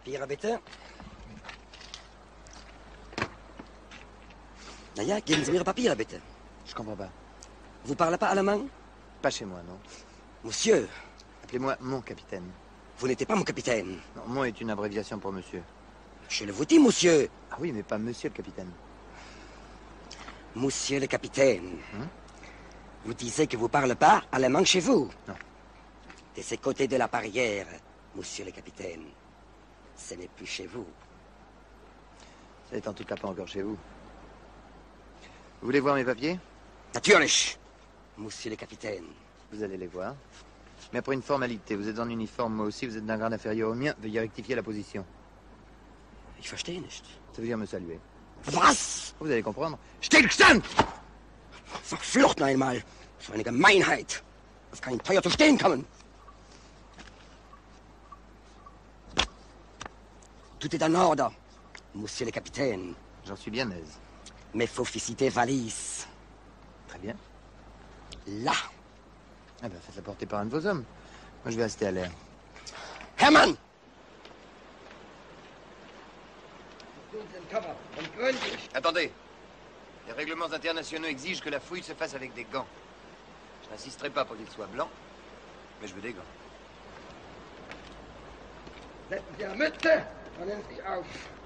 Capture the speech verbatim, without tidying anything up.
Papiere, bitte. Na ja, geben Sie mir Ihre Papiere, bitte. Je comprends pas. Vous parlez pas allemand? Pas chez moi, non. Monsieur, Appelez-moi mon capitaine. vous n'êtes pas mon capitaine. Non, mon est une abréviation pour monsieur. Je le vous dis, monsieur. Ah oui, mais pas monsieur le capitaine. Monsieur le capitaine. Hein? Vous disiez que vous parlez pas allemand chez vous? Non. De ce côté de la barrière, monsieur le capitaine. Ce n'est plus chez vous. Ça est en tout cas pas encore chez vous. Vous voulez voir mes papiers? Natürlich, monsieur le capitaine. Vous allez les voir. Mais après une formalité, vous êtes en uniforme, moi aussi, vous êtes d'un grade inférieur au mien, veuillez rectifier la position. Ich verstehe nicht. Ça veut dire me saluer. Was? Vous allez comprendre. Stillstand! Verflucht noch einmal. So eine Gemeinheit. Das kann teuer zu stehen kommen. Tout est en ordre, monsieur le capitaine. J'en suis bien aise. Mais faut visiter valise. Très bien. Là. Ah ben, faites-la porter par un de vos hommes. Moi, je vais rester à l'air. Hermann! Attendez. Les règlements internationaux exigent que la fouille se fasse avec des gants. Je n'insisterai pas pour qu'ils soient blancs, mais je veux des gants. Setzen Sie Ihre Mütze und nehmen Sie sich auf.